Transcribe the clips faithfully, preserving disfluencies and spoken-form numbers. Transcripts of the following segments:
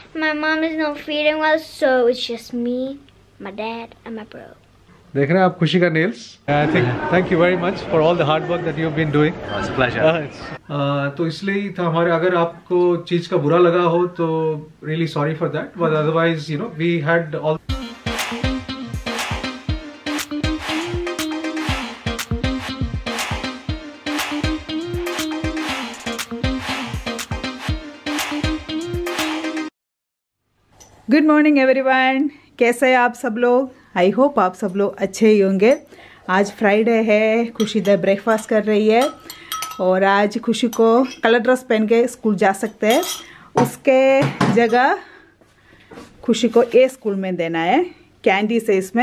My mom is not feeling well, so it's just me, my dad, and my bro. देख रहे हैं आप खुशी का nails? I think thank you very much for all the hard work that you've been doing. Oh, it's a pleasure. Uh, it's, uh, तो इसलिए था हमारे अगर आपको चीज का बुरा लगा हो तो really sorry for that. But otherwise, you know, we had all. Good morning everyone, कैसे हैं आप सब लोग? आई होप आप सब लोग अच्छे ही होंगे। आज फ्राइडे है, खुशी इधर ब्रेकफास्ट कर रही है और आज खुशी को कलर ड्रेस पहन के स्कूल जा सकते हैं। उसके जगह खुशी को ए स्कूल में देना है कैंडी से इसमें।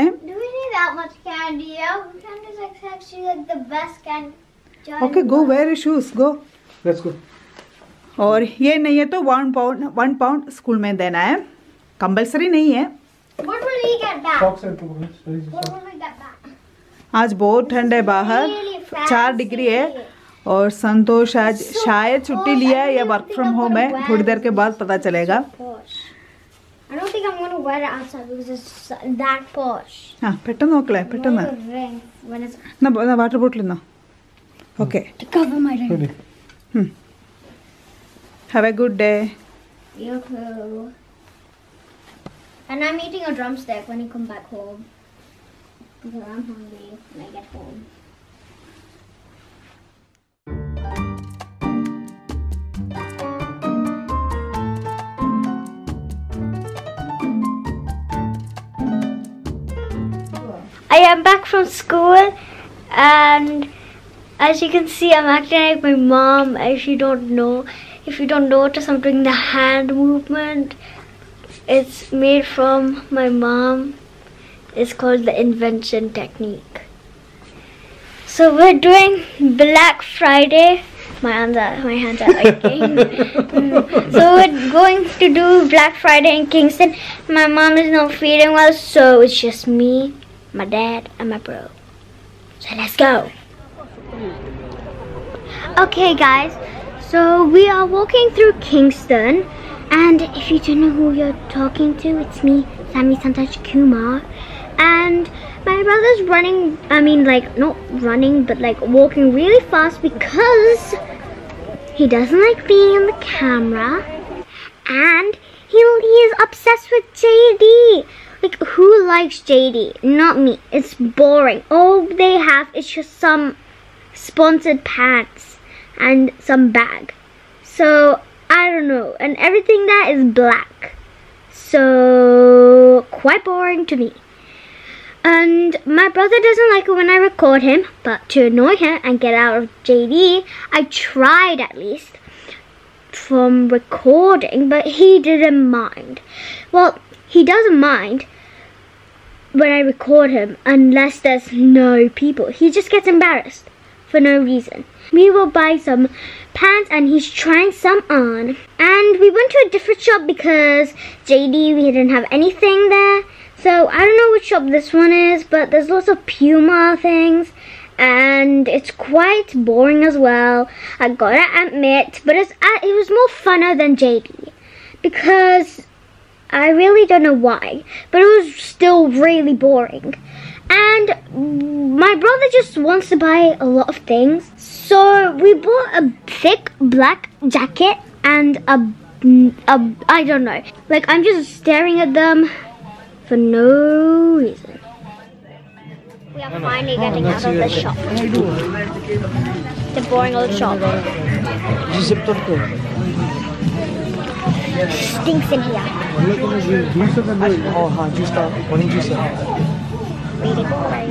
Okay, go where shoes, go. Let's go. और ये नहीं है तो one pound one pound school में देना है, कंपल्सरी नहीं है। What will he get back? Socks and pants. What will he get back? आज बहुत ठंड है बाहर, चार डिग्री है और संतोष आज शायद छुट्टी लिया है या वर्क फ्रॉम होम है, थोड़ी देर के बाद पता चलेगा। I don't think I'm gonna wear it outside because it's that posh. हाँ, पेट्टन नोकले, पेट्टन ना When it's ना ना वाटर बोतल ना। Okay, to cover my ring. Hmm, have a good day. You too. And I'm eating a drumstick when you come back home because I'm hungry when I get home. I am back from school and as you can see I'm acting like my mom. If you don't know, if you don't notice, I'm doing the hand movement. It's made from my mom. It's called the invention technique. So we're doing Black Friday. My hands are, my hands are aching. So we're going to do Black Friday in Kingston. My mom is not feeling well, so it's just me, my dad, and my bro. So let's go. Okay guys, so we are walking through Kingston. And if you don't know who you're talking to, it's me, Sammy Santosh Kumar. And my brother's running, I mean like, not running, but like walking really fast because he doesn't like being in the camera. And he, he is obsessed with J D. Like, who likes J D? Not me. It's boring. All they have is just some sponsored pants and some bag. So I don't know, and everything that is black, so quite boring to me. And my brother doesn't like it when I record him, but to annoy him and get out of J D, I tried at least from recording, but he didn't mind. Well, he doesn't mind when I record him unless there's no people. He just gets embarrassed for no reason. We will buy some pants and he's trying some on. And we went to a different shop because J D, we didn't have anything there. So I don't know which shop this one is, but there's lots of Puma things. And it's quite boring as well, I gotta admit. But it's, uh, it was more funner than J D. Because I really don't know why. But it was still really boring. And my brother just wants to buy a lot of things. So we bought a thick black jacket and a, a, I don't know. Like, I'm just staring at them for no reason. We are finally getting out of the shop. The boring old shop. Stinks in here. Really boring.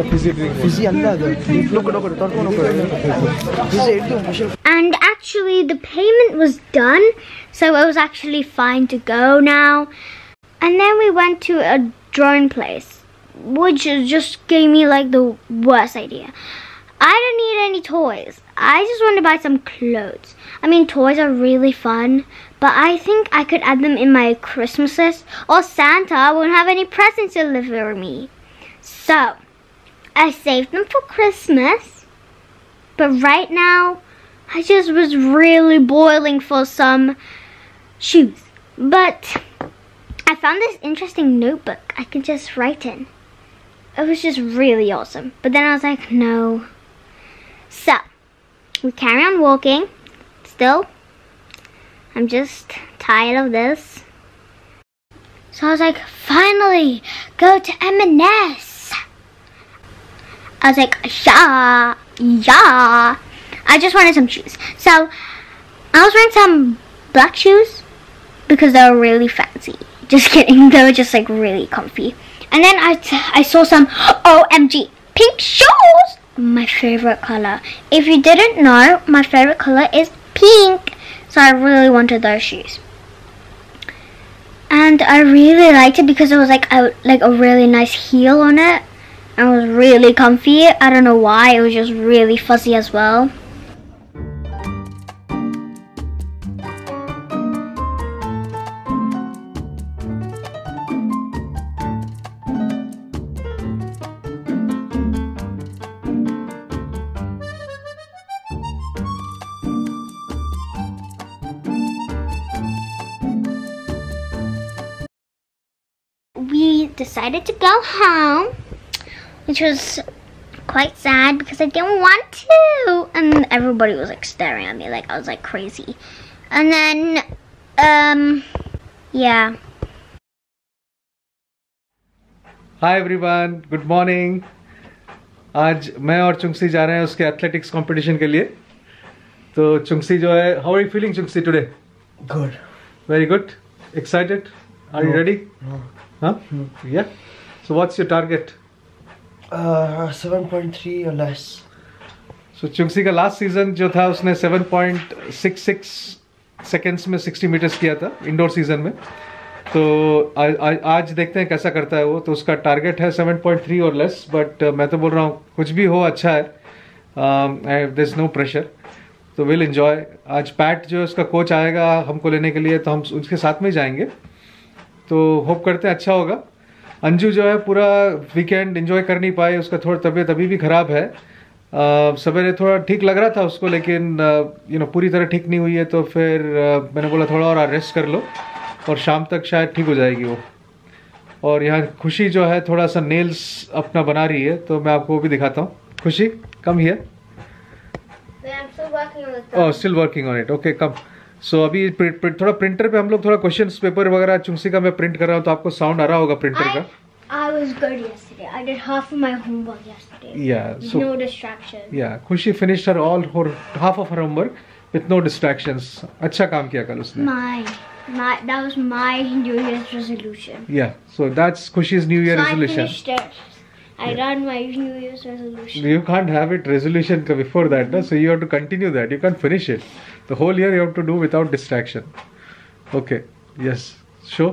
And actually the payment was done, so it was actually fine to go now. And then we went to a drone place, which just gave me like the worst idea. I don't need any toys. I just want to buy some clothes. I mean, toys are really fun, but I think I could add them in my Christmas list, or Santa won't have any presents to deliver me. So, I saved them for Christmas, but right now, I just was really boiling for some shoes. But found this interesting notebook I could just write in. It was just really awesome. But then I was like, no. So, we carry on walking. Still, I'm just tired of this. So I was like, finally, go to M and S. I was like, yeah, yeah. I just wanted some shoes. So, I was wearing some black shoes because they were really fancy. Just kidding, they were just like really comfy. And then I, t I saw some O M G pink shoes. My favorite color. If you didn't know, my favorite color is pink. So I really wanted those shoes. And I really liked it because it was like a, like a really nice heel on it. And it was really comfy. I don't know why, it was just really fuzzy as well. We decided to go home, which was quite sad because I didn't want to, and everybody was like staring at me like I was like crazy. And then um yeah. Hi everyone, good morning. आज मैं और चुंगसी जा रहे हैं उसके athletics competition के लिए. तो चुंगसी जो है, how are you feeling चुंगसी today? Good. Very good. Excited? Are you No. ready? No. Huh? Yeah. So what's your target? Uh, seven point three or less. So चुंगसी का लास्ट सीजन जो था उसने seven point six six seconds में sixty meters किया था indoor season में. तो आ, आ, आज देखते हैं कैसा करता है वो. तो उसका टारगेट है seven point three और लेस. बट uh, मैं तो बोल रहा हूँ कुछ भी हो अच्छा है. There is no pressure. तो विल एंजॉय. आज पैट जो उसका कोच आएगा हमको लेने के लिए, तो हम उसके साथ में जाएंगे. तो होप करते हैं अच्छा होगा. अंजू जो है पूरा वीकेंड एंजॉय कर नहीं पाए. उसका थोड़ा तबीयत अभी भी ख़राब है. uh, सवेरे थोड़ा ठीक लग रहा था उसको, लेकिन यू uh, नो पूरी तरह ठीक नहीं हुई है. तो फिर uh, मैंने बोला थोड़ा और रेस्ट कर लो और शाम तक शायद ठीक हो जाएगी वो. और यहाँ खुशी जो है थोड़ा सा नेल्स अपना बना रही है, तो मैं आपको वो भी दिखाता हूँ. Khushi come here. Oh still working on it. Okay come. So so, अभी प्रिंट, प्रिंट, थोड़ा प्रिंटर पे हम लोग थोड़ा क्वेश्चंस पेपर वगैरह चुंगसी का मैं प्रिंट कर रहा हूँ, तो आपको साउंड आ रहा होगा प्रिंटर का. I was good yesterday. I did half of my homework yesterday. Yeah. So no distraction. Yeah, Khushi finished her all her half of her homework with no distractions. अच्छा काम किया कल उसने. My, my, that was my New Year's resolution. Yeah. So that's Khushi's New Year so resolution. I finished it. I Yeah. done my New Year's resolution. You can't have it resolution before that, no? So you have to continue that. You can't finish it. The whole year you have to do without distraction. Okay. Yes. Show.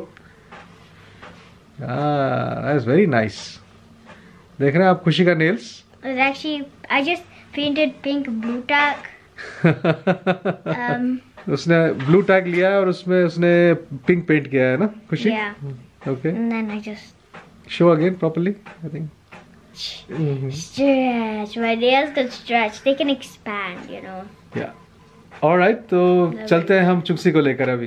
Ah, that's very nice. देख रहे हैं आप खुशी का nails? It was actually, I just painted pink blue tack. um, उसने blue tag लिया है और उसमें उसने पिंक पेंट किया है ना खुशी? Yeah. Okay. And then I just Show again properly, I think. Mm-hmm. stretch. My nails can stretch. They can expand, you know. Yeah. All right. तो चलते हैं हम चुंगसी को लेकर अभी.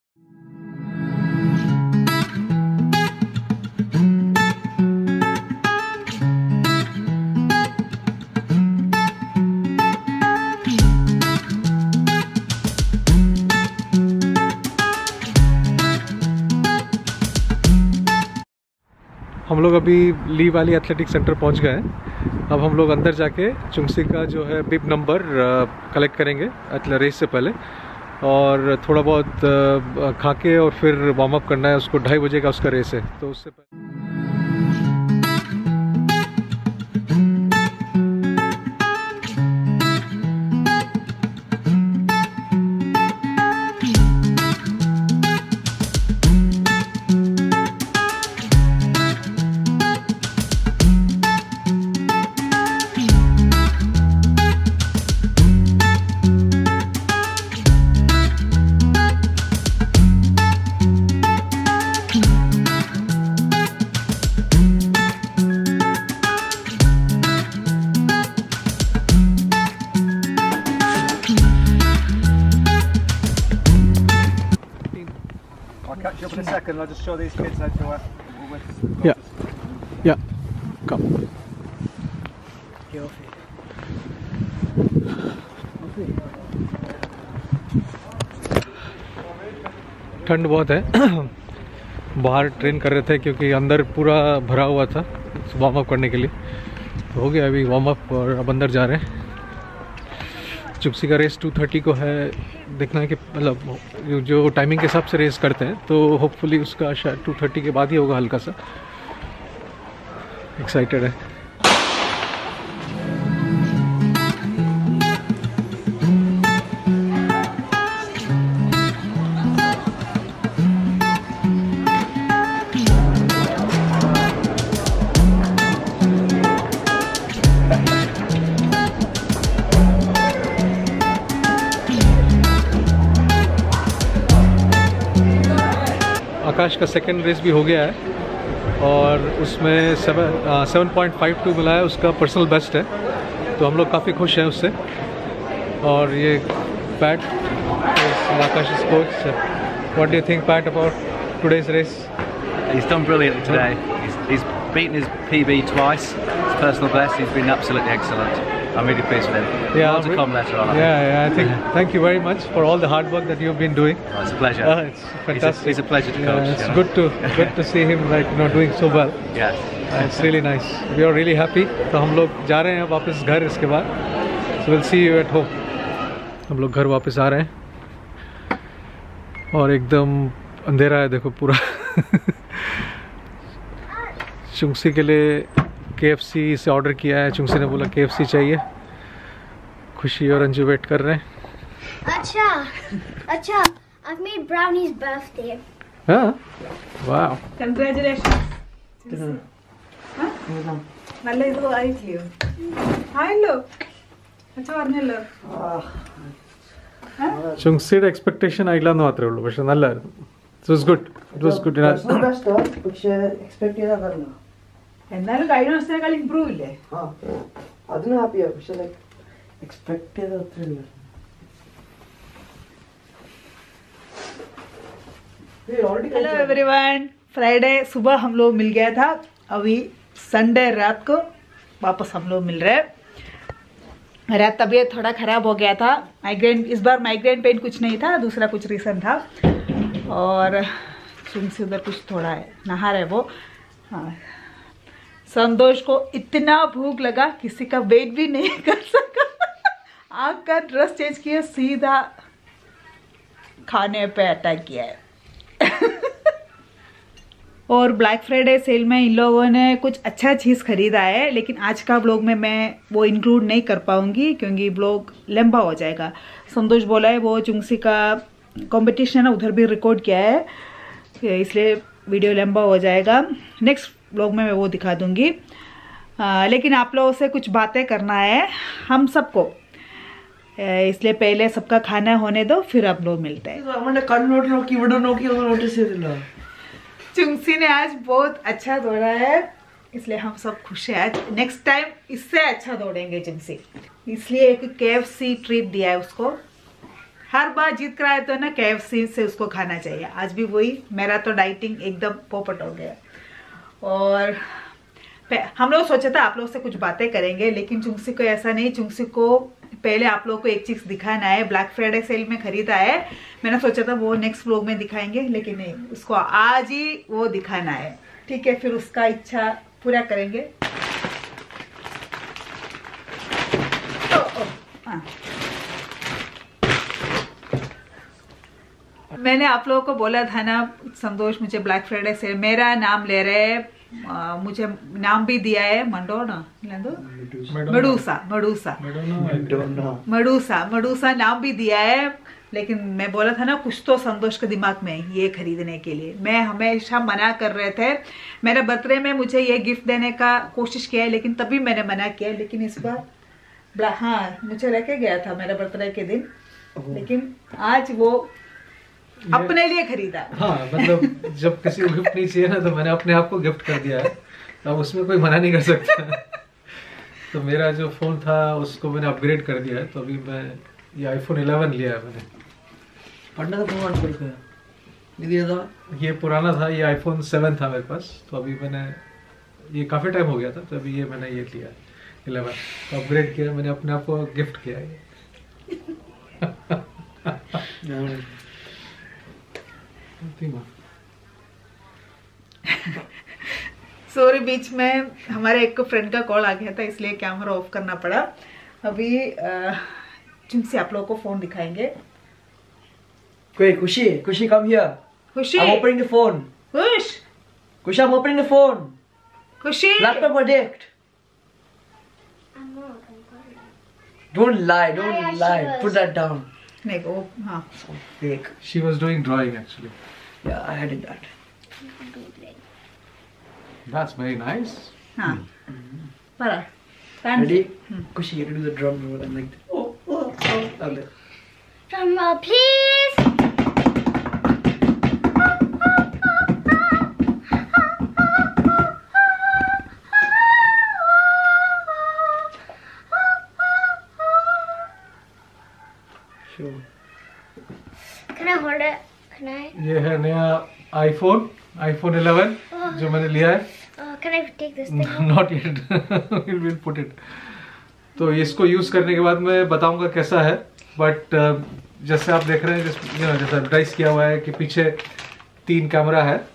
हम लोग अभी ली वाली एथलेटिक सेंटर पहुंच गए हैं. अब हम लोग अंदर जाके चुंगसी का जो है बिब नंबर कलेक्ट करेंगे रेस से पहले, और थोड़ा बहुत खा के और फिर वार्म अप करना है उसको. ढाई बजे का उसका रेस है, तो उससे पहले second. I'll just show these kids how to work. Yeah. Yeah. Come. ठंड बहुत है बाहर ट्रेन कर रहे थे क्योंकि अंदर पूरा भरा हुआ था वार्म अप करने के लिए। तो हो गया अभी वार्म अप और अब अंदर जा रहे हैं। चुक्सी का रेस टू थर्टी को है, देखना है कि मतलब जो टाइमिंग के हिसाब से रेस करते हैं तो होपफुली उसका शायद टू थर्टी के बाद ही होगा। हल्का सा एक्साइटेड है। आकाश का सेकंड रेस भी हो गया है और उसमें seven seven point five two मिला है, उसका पर्सनल बेस्ट है। तो हम लोग काफ़ी खुश हैं उससे। और ये Pat Akash coach, what do you think Pat about today's race? He's done brilliantly today. He's, he's beaten his P B twice, his personal best. He's been absolutely excellent. I'm really pleased with him. Yeah, More to come later on. I yeah, yeah, I think. Thank you very much for all the hard work that you've been doing. Oh, it's a pleasure. Uh, it's fantastic. He's a, he's a pleasure to yeah, coach. It's you know? good to good to see him like you know doing so well. Yes. Uh, it's really nice. We are really happy. तो हम लोग जा रहे हैं वापस घर इसके बाद. So we'll see you at home. हम लोग घर वापस आ रहे हैं और एकदम अंधेरा है, देखो पूरा। चुंगसी के लिए के एफ सी से ऑर्डर किया है। चुंगसी ने बोला के एफ सी चाहिए। खुशी और अंजू वेट कर रहे हैं। अच्छा अच्छा I've made Brownie's birthday. हाँ, वाह, कंग्रेचुलेशन। നല്ല ഇത് ആയില്ലയോ? ആയല്ലോ. അച്ഛ പറഞ്ഞല്ലോ. ചുങ്സിയുടെ എക്സ്പെക്ടേഷൻ ആയില്ലാന്ന് മാത്രമേ ഉള്ളൂ, പക്ഷെ നല്ലായിരുന്നു. It was good. It was good enough. പക്ഷേ എക്സ്പെക്ട് ചെയ്താ കാരണം എന്നാലും കഴിഞ്ഞ ദിവസത്തേക്കാൾ ഇമ്പ്രൂവ് ഇല്ലേ? ആ അതിന് ഹാപ്പിയാ, പക്ഷെ ലൈക്ക് एक्सपेक्ट किया था। हेलो एवरीवन, फ्राइडे सुबह हम लोग मिल गया था, अभी संडे रात को वापस हम लोग मिल रहे हैं। रात तबीयत थोड़ा ख़राब हो गया था, माइग्रेन, इस बार माइग्रेन पेन कुछ नहीं था, दूसरा कुछ रीज़न था। और सुन से उधर कुछ थोड़ा है, नहा रहे वो। हाँ, संतोष को इतना भूख लगा किसी का वेट भी नहीं कर सका। आग का ड्रेस चेंज किया, सीधा खाने पे अटैक किया है। और ब्लैक फ्राइडे सेल में इन लोगों ने कुछ अच्छा चीज़ खरीदा है, लेकिन आज का ब्लॉग में मैं वो इंक्लूड नहीं कर पाऊंगी क्योंकि ब्लॉग लंबा हो जाएगा। संतोष बोला है वो चुंगसी का कंपटीशन है ना, उधर भी रिकॉर्ड किया है, इसलिए वीडियो लंबा हो जाएगा। नेक्स्ट ब्लॉग में मैं वो दिखा दूंगी। आ, लेकिन आप लोगों से कुछ बातें करना है हम सबको, इसलिए पहले सबका खाना होने दो, फिर आप लोग मिलते हैं। चुंगसी ने आज बहुत अच्छा दौड़ा है, इसलिए हम सब खुश हैं। आज नेक्स्ट टाइम इससे अच्छा दौड़ेंगे चुंगसी, इसलिए एक के एफ सी ट्रीट दिया है उसको। हर बार जीत कर आए तो ना के एफ सी से उसको खाना चाहिए, आज भी वही। मेरा तो डाइटिंग एकदम पोपट हो गया। और हम लोग सोचा था आप लोग से कुछ बातें करेंगे, लेकिन चुंगसी को ऐसा नहीं। चुंगसी को पहले आप लोगों को एक चीज दिखाना है, ब्लैक फ्राइडे सेल में खरीदा है। मैंने सोचा था वो नेक्स्ट व्लॉग में दिखाएंगे, लेकिन नहीं, उसको आज ही वो दिखाना है। ठीक है, फिर उसका इच्छा पूरा करेंगे। ओ, ओ, हाँ। मैंने आप लोगों को बोला था ना, संतोष मुझे ब्लैक फ्राइडे सेल मेरा नाम ले रहे हैं, आ, मुझे नाम भी दिया है मंडोना, मडूसा मडूसा मडूसा मडूसा नाम भी दिया है। लेकिन मैं बोला था ना कुछ तो संतोष के दिमाग में ये खरीदने के लिए, मैं हमेशा मना कर रहे थे। मेरे बर्थडे में मुझे ये गिफ्ट देने का कोशिश किया है, लेकिन तभी मैंने मना किया। लेकिन इस बार हाँ मुझे लेके गया था मेरे बर्थडे के दिन, लेकिन आज वो अपने लिए खरीदा। हाँ, मतलब जब किसी को गिफ्ट नहीं चाहिए ना, तो मैंने अपने आप को गिफ्ट कर दिया है, अब उसमें कोई मना नहीं कर सकता। तो मेरा जो फोन था उसको मैंने अपग्रेड कर दिया है, तो अभी मैं ये आईफोन इलेवन लिया है मैंने। पढ़ना तो फोन कर दिया था ये पुराना था, ये आईफोन सेवन था मेरे पास, तो अभी मैंने ये काफ़ी टाइम हो गया था, तो अभी ये मैंने ये लिया इलेवन, तो अपग्रेड किया मैंने, अपने आप को गिफ्ट किया ये। सॉरी, बीच में हमारे एक फ्रेंड का कॉल आ गया था, इसलिए कैमरा ऑफ करना पड़ा। अभी जिनसे आप लोगों को फोन दिखाएंगे। कोई खुशी खुशी कम हियर। खुशी, I'm opening the phone. खुश खुशी, I'm opening the phone. खुशी, Laptop addict. Don't lie, don't Yeah, yeah, she lie. was. Put that down. नहीं वो हाँ Fake. She was doing drawing actually. Yeah, I did that. That's very nice. हाँ पड़ा। Ready? Kushi, you have to do the drum roll and like, oh, oh, oh, and then. Drum roll, please. Sure. Can I hold it? Can I? ये है नया iPhone, iPhone eleven जो मैंने लिया है। Uh, can I take this thing? Not yet. We'll put it. तो इसको use करने के बाद मैं बताऊंगा कैसा है, बट uh, जैसे आप देख रहे हैं, जिस you know, जैसे एडवर्टाइज किया हुआ है कि पीछे तीन कैमरा है,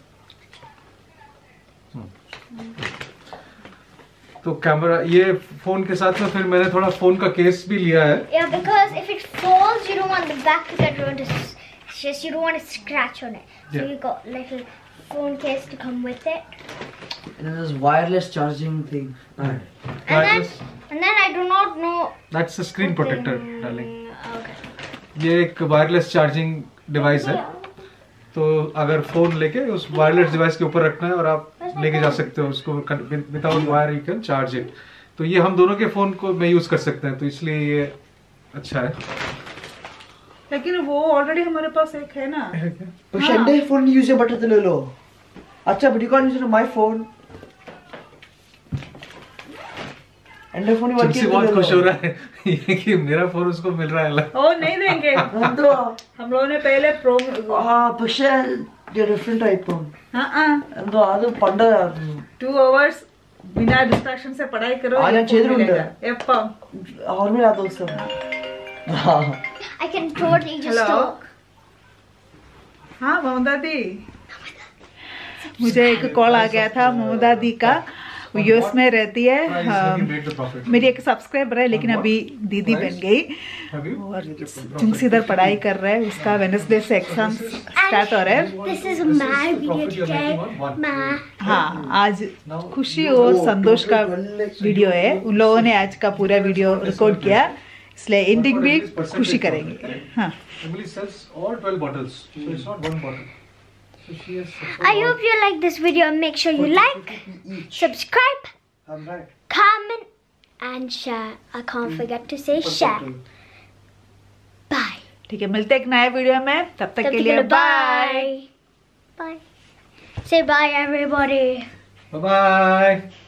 तो कैमरा ये फोन के साथ में फिर मैंने थोड़ा फोन का केस भी लिया है। Yeah, because if it falls, you don't want the back to get ruined. It's just you don't want to scratch on it. So Yeah. you got like a phone case to come with it. And then there's wireless charging thing. And then, and then I do not know. That's a screen protector, darling. Okay. ये एक wireless charging device है, तो अगर phone लेके उस wireless device के ऊपर रखना है और आप लेके जा सकते हो उसको, without wire you can charge it. तो ये हम दोनों के फोन को में यूज कर सकते हैं, तो इसलिए ये अच्छा है। लेकिन वो ऑलरेडी हमारे पास एक है ना। But Shande phone use your butter le lo. Acha, but you can't use it on my phone. And the phone चिप्सी बहुत खुश हो रहा है ये कि मेरा फोन उसको मिल रहा है अलग। ओ नहीं देंगे, Ando. हम लोगों ने पहले pro Ah, but they're different iPhone. हाँ हाँ Ando, adu panda. Two hours बिना डिस्ट्रैक्शन से पढ़ाई करो, आज ये छेद फोन रुंडा। मिलेगा। एप्पम और मैं आता हूँ सब। I can totally just Hello? talk. हाँ ममता दी, मुझे एक कॉल आ गया था ममता दी का, वो यूएस में रहती है। हाँ, मेरी एक सब्सक्राइबर है, लेकिन अभी दीदी बन गई और चुंक्स इधर पढ़ाई कर रहा है, उसका वेडनेसडे से एग्जाम स्टार्ट हो रहा है। This is my video today. My. हाँ, आज खुशी और संतोष का वीडियो है, उन लोगों ने आज का पूरा वीडियो रिकॉर्ड किया, इसलिए एंडिंग भी खुशी करेंगे। हाँ Emily sells all twelve bottles, so it's not one bottle. So she has. I hope you like this video. Make sure you like, subscribe, I'm right. comment, and share. I can't forget to say share. Bye. ठीक है, मिलते हैं एक नए video में, तब तक के लिए bye. Bye. Say bye, everybody. Bye bye.